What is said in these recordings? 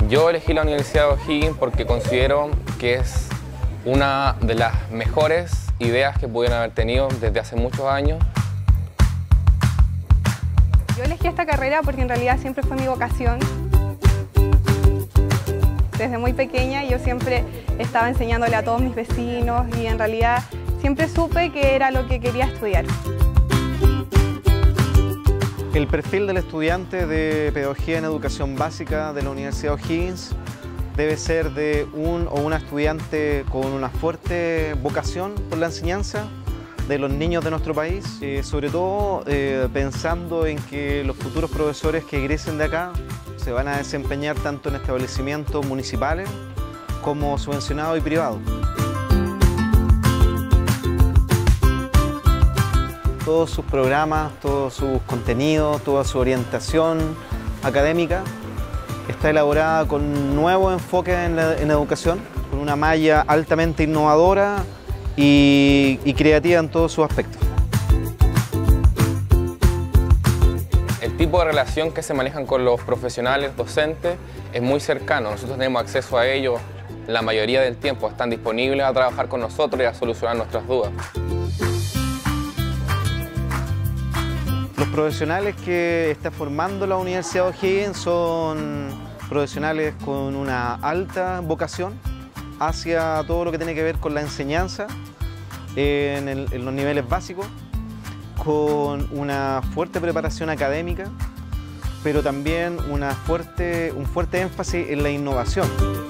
Yo elegí la Universidad de O'Higgins porque considero que es una de las mejores ideas que pudieron haber tenido desde hace muchos años. Yo elegí esta carrera porque en realidad siempre fue mi vocación. Desde muy pequeña yo siempre estaba enseñándole a todos mis vecinos y en realidad siempre supe que era lo que quería estudiar. El perfil del estudiante de Pedagogía en Educación Básica de la Universidad de O'Higgins debe ser de un o una estudiante con una fuerte vocación por la enseñanza de los niños de nuestro país, sobre todo pensando en que los futuros profesores que egresen de acá se van a desempeñar tanto en establecimientos municipales como subvencionados y privados. Todos sus programas, todos sus contenidos, toda su orientación académica está elaborada con un nuevo enfoque en educación, con una malla altamente innovadora y creativa en todos sus aspectos. El tipo de relación que se manejan con los profesionales docentes es muy cercano. Nosotros tenemos acceso a ellos la mayoría del tiempo, están disponibles a trabajar con nosotros y a solucionar nuestras dudas. Los profesionales que está formando la Universidad de O'Higgins son profesionales con una alta vocación hacia todo lo que tiene que ver con la enseñanza en los niveles básicos, con una fuerte preparación académica, pero también un fuerte énfasis en la innovación.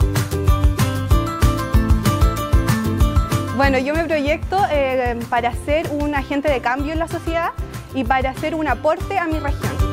Bueno, yo me proyecto para ser un agente de cambio en la sociedad y para hacer un aporte a mi región.